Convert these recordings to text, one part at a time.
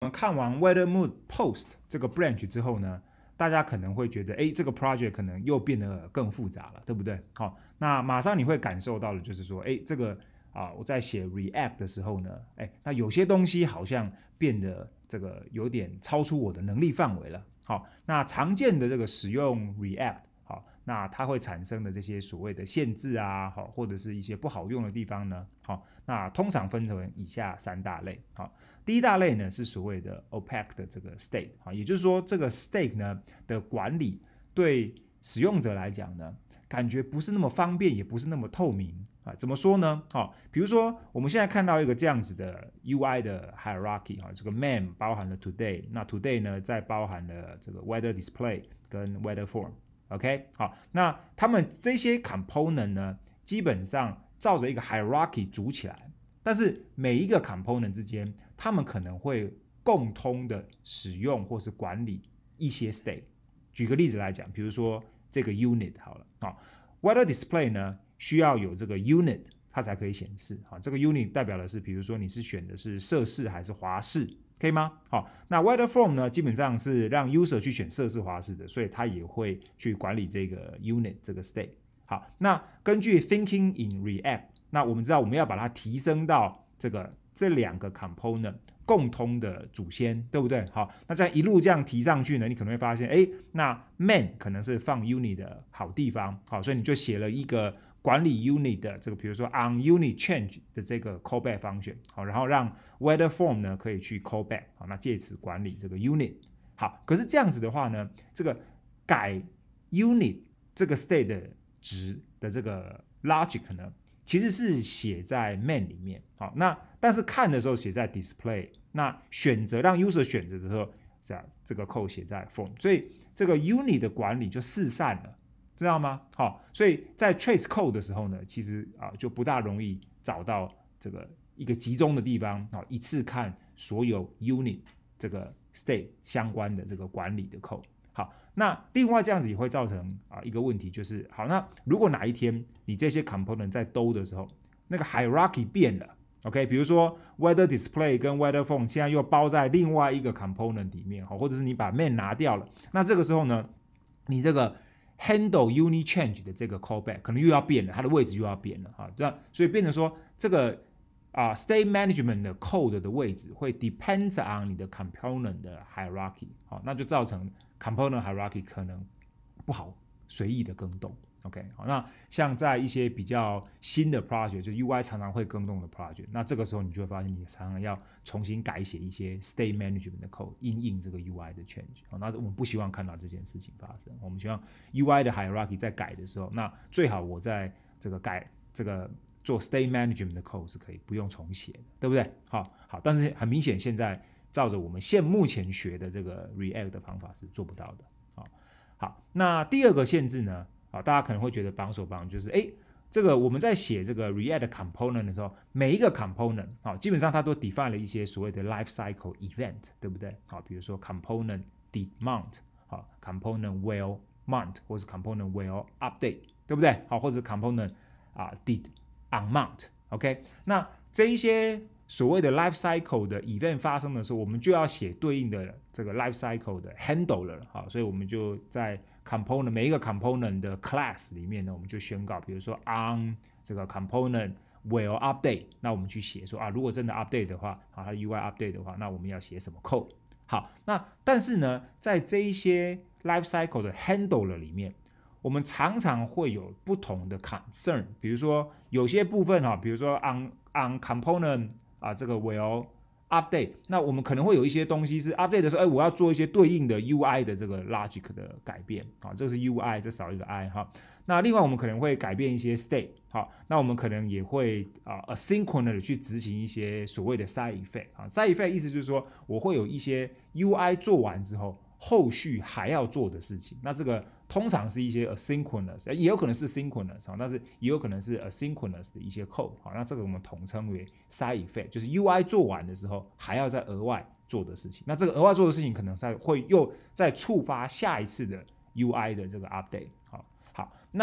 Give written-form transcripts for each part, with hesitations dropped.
们看完 weather mode post 这个 branch 之后呢，大家可能会觉得，这个 project 可能又变得更复杂了，对不对？好，那马上你会感受到的就是说，这个我在写 React 的时候呢，那有些东西好像变得这个有点超出我的能力范围了。好，那常见的这个使用 React。好，那它会产生的这些所谓的限制啊，好，或者是一些不好用的地方呢，好，那通常分成以下3大类。好，第一大类呢是所谓的 opaque 的这个 state， 好，也就是说这个 state 呢的管理对使用者来讲呢，感觉不是那么方便，也不是那么透明啊。怎么说呢？好，比如说我们现在看到一个这样子的 UI 的 hierarchy 啊，这个 main 包含了 today， 那 today 呢再包含了这个 weather display 跟 weather form。OK， 好，那他们这些 component 呢，基本上照着一个 hierarchy 组起来，但是每一个 component 之间，他们可能会共通的使用或是管理一些 state。举个例子来讲，比如说这个 unit 好了，weather display 呢需要有这个 unit， 它才可以显示。这个 unit 代表的是，比如说你是选的是摄氏还是华氏。可以吗？好，那 weather form 呢，基本上是让 user 去选摄氏华氏的，所以它也会去管理这个 unit 这个 state。好，那根据 thinking in React， 那我们知道我们要把它提升到这2个 component 共通的祖先，对不对？好，那这样一路这样提上去呢，你可能会发现，那 main 可能是放 unit 的好地方，好，所以你就写了一个管理 unit 的这个，比如说 on unit change 的这个 callback function， 好，然后让 weather form 呢可以去 callback， 好，那借此管理这个 unit。好，可是这样子的话呢，这个改 unit 这个 state 的值的这个 logic 呢，其实是写在 main 里面，好，那但是看的时候写在 display， 那选择让 user 选择的时候，这个 code 写在 form， 所以这个 unit 的管理就四散了。知道吗？好，所以在 trace code 的时候呢，其实就不大容易找到这个一个集中的地方，一次看所有 unit 这个 state 相关的这个管理的 code。好，那另外这样子也会造成一个问题，就是好，那如果哪一天你这些 component 在兜的时候，那个 hierarchy 变了 ，OK， 比如说 weather display 跟 weather form 现在又包在另外一个 component 里面，或者是你把 main 拿掉了，那这个时候呢，你这个handle unit change 的这个 callback 可能又要变了，它的位置又要变了，这样，所以变成说这个state management 的 code 的位置会 depends on 你的 component 的 hierarchy， 好，那就造成 component hierarchy 可能不好随意的更动。OK， 好，那像在一些比较新的 project， 就 UI 常常会更动的 project， 那这个时候你就会发现你常常要重新改写一些 state management 的 code， 因应这个 UI 的 change。那我们不希望看到这件事情发生，我们希望 UI 的 hierarchy 在改的时候，那最好我在这个改这个做 state management 的 code 是可以不用重写的，对不对？好，但是很明显现在照着我们目前学的这个 React 的方法是做不到的。好，那第二个限制呢？大家可能会觉得绑手绑脚，就是这个我们在写这个 React component 的时候，每一个 component 基本上它都 define 了一些所谓的 life cycle event， 对不对？比如说 component did mount， component will mount， 或是 component will update， 对不对？或者 component did unmount，OK， 那这一些所谓的 life cycle 的 event 发生的时候，我们就要写对应的这个 life cycle 的 handler， 所以我们就在每一个 component 的 class 里面呢，我们就宣告，比如说 on 这个 component will update， 那我们去写说如果真的 update 的话，它的 UI update 的话，那我们要写什么 code？ 好，那但是呢，在这一些 life cycle 的 handler 里面，我们常常会有不同的 concern， 比如说有些部分比如说 on component这个 will update， 那我们可能会有一些东西是 update 的时候，我要做一些对应的 UI 的这个 logic 的改变，这个是 UI， 这少一个 I 那另外我们可能会改变一些 state， 那我们可能也会asynchronous 的去执行一些所谓的 side effect，side effect 意思就是说我会有一些 UI 做完之后，后续还要做的事情，那这个通常是一些 asynchronous， 也有可能是 synchronous， 但是也有可能是 asynchronous 的一些 code， 那这个我们统称为 side effect， 就是 UI 做完的时候还要再额外做的事情，那这个额外做的事情可能会又再触发下一次的 UI 的这个 update。好，那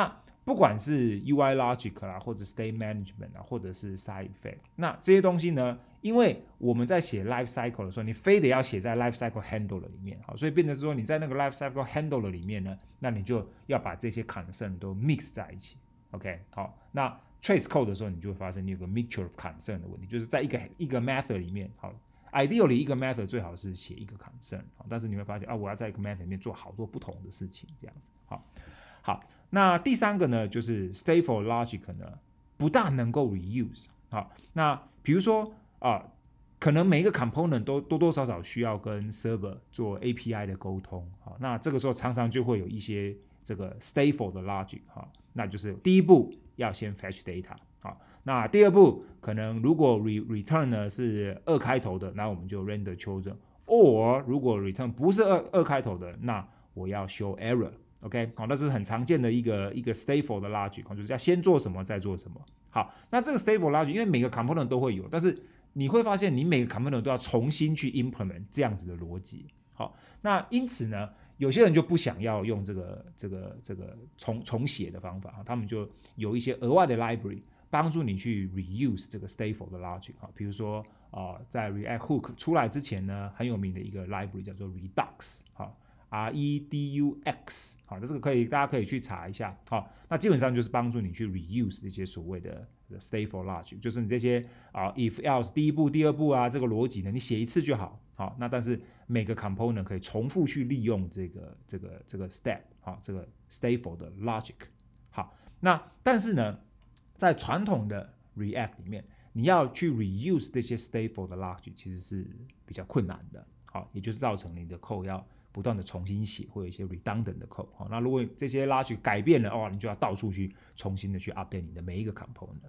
不管是 UI logic 啦，或者 state management 啊，或者是 side effect， 那这些东西呢，因为我们在写 life cycle 的时候，你非得要写在 life cycle handler 里面，好，所以变成说你在那个 life cycle handler 里面呢，那你就要把这些 concern 都 mix 在一起 ，OK， 好，那 trace code 的时候，你就会发现你有个 mixture of concern 的问题，就是在一个 method 里面，好 ，ideally 一个 method 最好是写一个 concern， 好，但是你会发现啊，我要在一个 method 里面做好多不同的事情，这样子，好，那第三个呢，就是 stateful logic 呢，不大能够 reuse。好，那比如说可能每一个 component 都多多少少需要跟 server 做 API 的沟通。好，那这个时候常常就会有一些这个 stateful 的 logic。好，那就是第一步要先 fetch data。好，那第二步可能如果 return 呢是2开头的，那我们就 render children。or 如果 return 不是2开头的，那我要 show error。OK， 好，那是很常见的一个 stateful 的 logic， 就是要先做什么再做什么。好，那这个 stateful logic， 因为每个 component 都会有，但是你会发现你每个 component 都要重新去 implement 这样子的逻辑。好，那因此呢，有些人就不想要用这个重写的方法，他们就有一些额外的 library 帮助你去 reuse 这个 stateful 的 logic。比如说在 React Hook 出来之前呢，很有名的一个 library 叫做 Redux。好。Redux， 好，这个大家可以去查一下，好，那基本上就是帮助你去 reuse 这些所谓的 stateful logic， 就是你这些if else 第一步、第二步啊，这个逻辑呢，你写一次就好，好，那但是每个 component 可以重复去利用这个 step， 好，这个 stateful 的 logic， 好，那但是呢，在传统的 React 里面，你要去 reuse 这些 stateful 的 logic 其实是比较困难的，好，也就是造成你的 code 要不断的重新写，会有一些 redundant 的 code。好，那如果这些 logic 改变了，你就要到处去重新的去 update 你的每一个 component。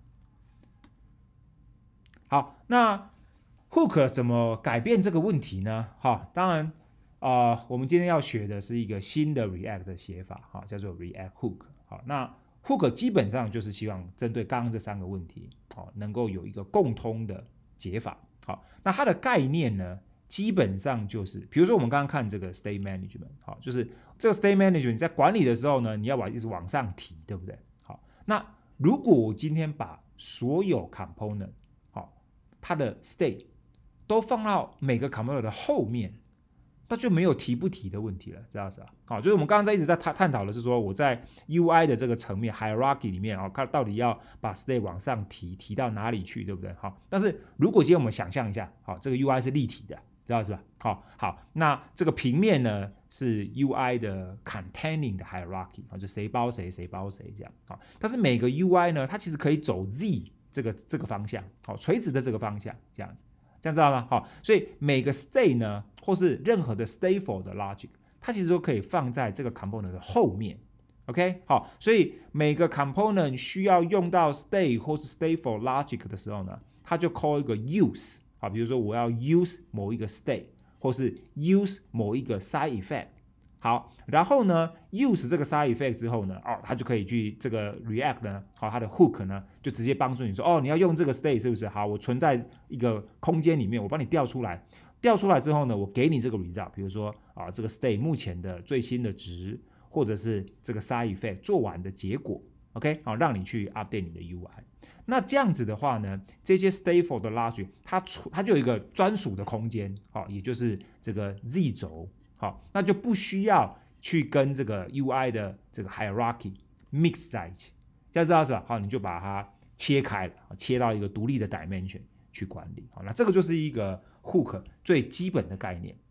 好，那 Hook 怎么改变这个问题呢？好，当然我们今天要学的是一个新的 React 的写法，好，叫做 React Hook。好，那 Hook 基本上就是希望针对刚刚这3个问题，好，能够有一个共通的解法。好，那它的概念呢？基本上就是，比如说我们刚刚看这个 state management， 好，就是这个 state management 在管理的时候呢，你要一直往上提，对不对？好，那如果我今天把所有 component， 好，它的 state 都放到每个 component 的后面，那就没有提不提的问题了，知道是吧？好，就是我们刚刚一直在探讨的是说，我在 UI 的这个层面 hierarchy 里面，看到底要把 state 往上提到哪里去，对不对？好，但是如果今天我们想象一下，好，这个 UI 是立体的。知道是吧？好，那这个平面呢是 UI 的 containing 的 hierarchy， 就谁包谁，谁包谁这样。好，但是每个 UI 呢，它其实可以走 Z 这个方向，好，垂直的这个方向，这样子，这样知道吗？好，所以每个 state 呢，或是任何的 stateful 的 logic， 它其实都可以放在这个 component 的后面。OK， 好，所以每个 component 需要用到 state 或是 stateful logic 的时候呢，它就 call 一个 use。好，比如说我要 use 某一个 state， 或是 use 某一个 side effect。好，然后呢 use 这个 side effect 之后呢，它就可以去这个 React 呢，好，它的 hook 呢就直接帮助你说，你要用这个 state 是不是？好，我存在一个空间里面，我帮你调出来，调出来之后呢，我给你这个 result， 比如说这个 state 目前的最新的值，或者是这个 side effect 做完的结果。OK， 好，让你去 update 你的 UI。那这样子的话呢，这些 stateful 的 logic， 它就有一个专属的空间，好，也就是这个 Z 轴，好，那就不需要去跟这个 UI 的这个 hierarchy mix 在一起，这样知道是吧？好，你就把它切开了，切到一个独立的 dimension 去管理。好，那这个就是一个 hook 最基本的概念。